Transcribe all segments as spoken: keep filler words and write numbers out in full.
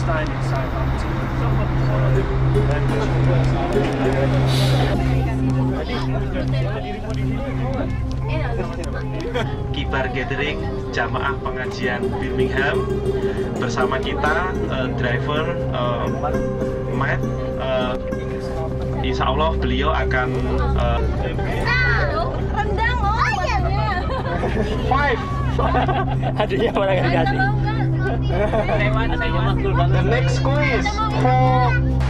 staying in Southampton. Kibar Gathering Jamaah Pengajian Birmingham bersama kita uh, driver uh, Matt. Uh, Insya Allah beliau akan uh, rendang oh ayamnya. Five. Aduh mana nggak dikasih. The next quiz for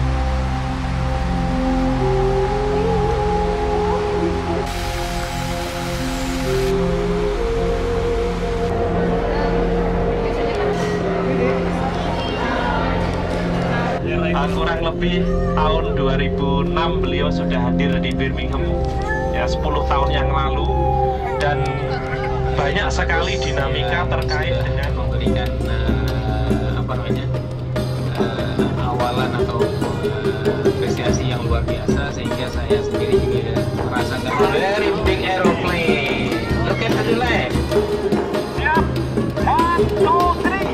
uh, kurang lebih tahun dua ribu enam beliau sudah hadir di Birmingham, ya sepuluh tahun yang lalu, dan banyak sekali dinamika terkait dengan memberikan uh, apa namanya uh, awalan atau uh, apresiasi yang luar biasa, sehingga saya sendiri juga merasakan very big aeroplane. Look at the left. siap, one, two, three.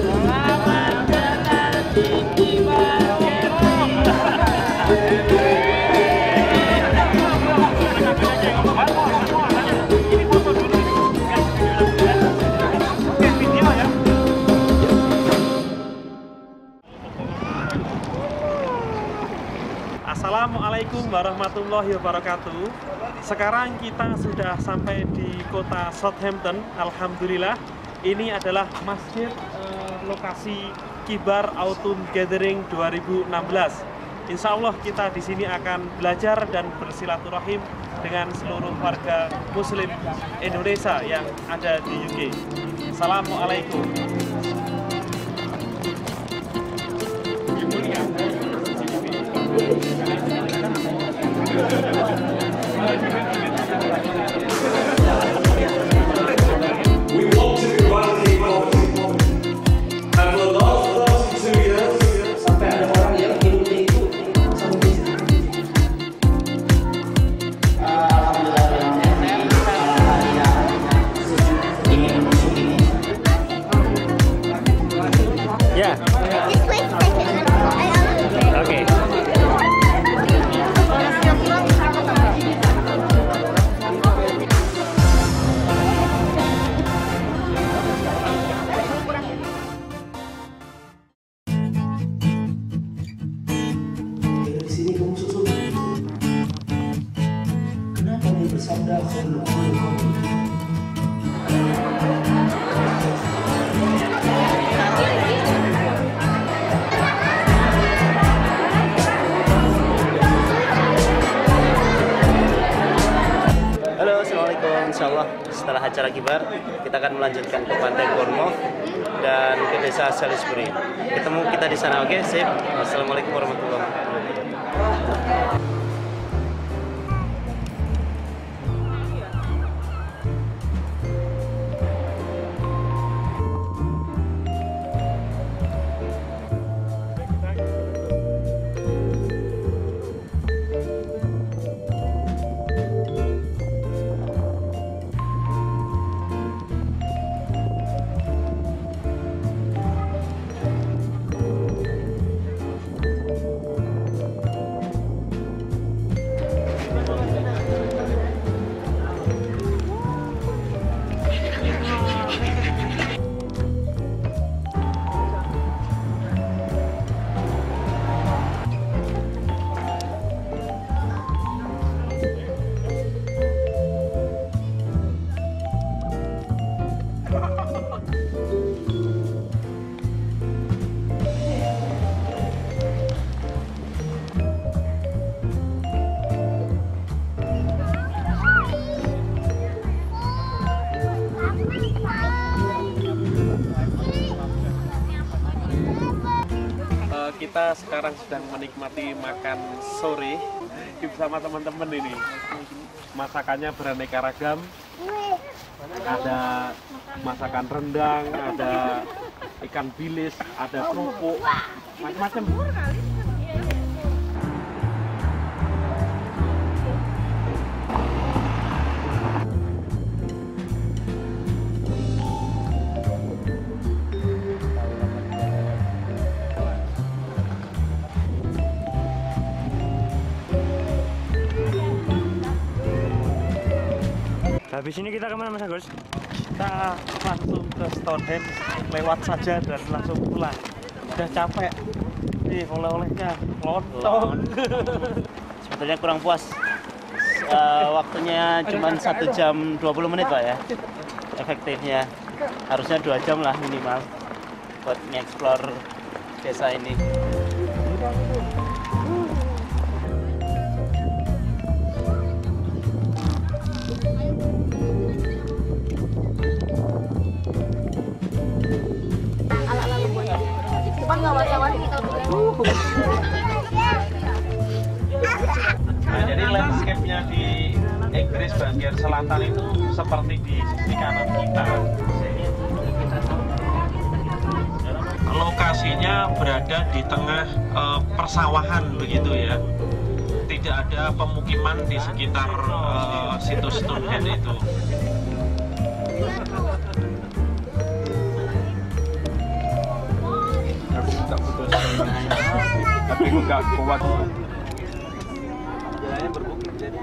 Assalamualaikum warahmatullahi wabarakatuh. Sekarang kita sudah sampai di kota Southampton. Alhamdulillah, ini adalah masjid eh, lokasi Kibar Autumn Gathering dua ribu enam belas. Insya Allah kita di sini akan belajar dan bersilaturahim dengan seluruh warga Muslim Indonesia yang ada di U K. Assalamualaikum. Ya. Oke. Sini kamu susul. Kenapa dia bersandar sebelum kamu? Halo, assalamualaikum. Insyaallah setelah acara Kibar kita akan melanjutkan ke Pantai Bournemouth dan ke Desa Salisbury. Ketemu kita di sana, oke? Sip. Assalamualaikum warahmatullahi wabarakatuh. Kita sekarang sedang menikmati makan sore bersama teman-teman ini. Masakannya beraneka ragam. Ada masakan rendang, ada ikan bilis, ada kerupuk, macam-macam. Habis ini kita kemana Mas Agus? Kita langsung ke Stonehenge, lewat saja dan langsung pulang. Udah capek. Nih oleh-olehnya lontong. Sebetulnya kurang puas. Uh, waktunya cuma satu jam dua puluh menit Pak ya. Efektifnya harusnya dua jam lah minimal buat nge-explore desa ini. Nah, jadi landscape-nya di Inggris bagian selatan itu seperti di sisi kanan kita. Lokasinya berada di tengah uh, persawahan begitu ya. Tidak ada pemukiman di sekitar uh, situs Stonehenge itu. Aku minta foto sama tapi aku gak kuat. Jalannya berbukit jadi.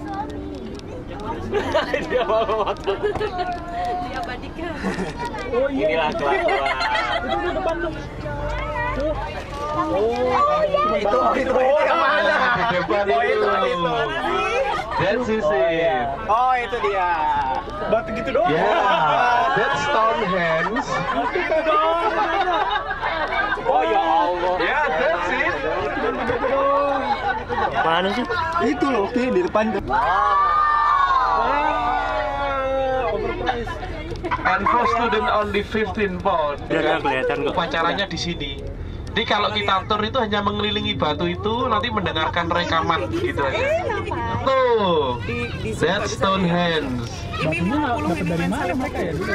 Dia mau foto. Diabadikan. Oh iya. Inilah kelakuan. Itu di depan tuh. Tuh. Oh iya. Itu itu itu yang mana? Di depan Oh, itu. itu itu. That's it. Oh itu dia. Batu gitu doang. Yeah, that's Stonehenge. Gitu doang. Oh ya Allah. Yeah, that's it. Mana sih? Itu loh, oke di depan tuh. Overpriced. And for student only fifteen pound. Biar nggak kelihatan kok. Upacaranya di sini. Jadi kalau kita tur itu hanya mengelilingi batu itu, nanti mendengarkan rekaman gitu aja. Tuh, that's Stonehenge. Batunya dapat dari mana mereka ya dulu?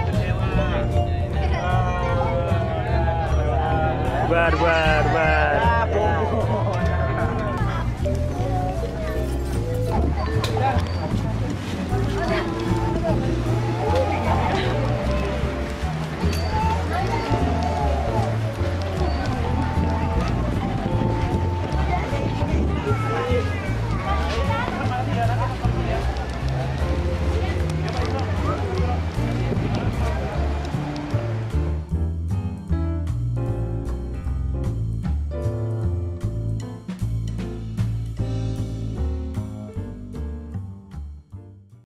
Bar bar bar.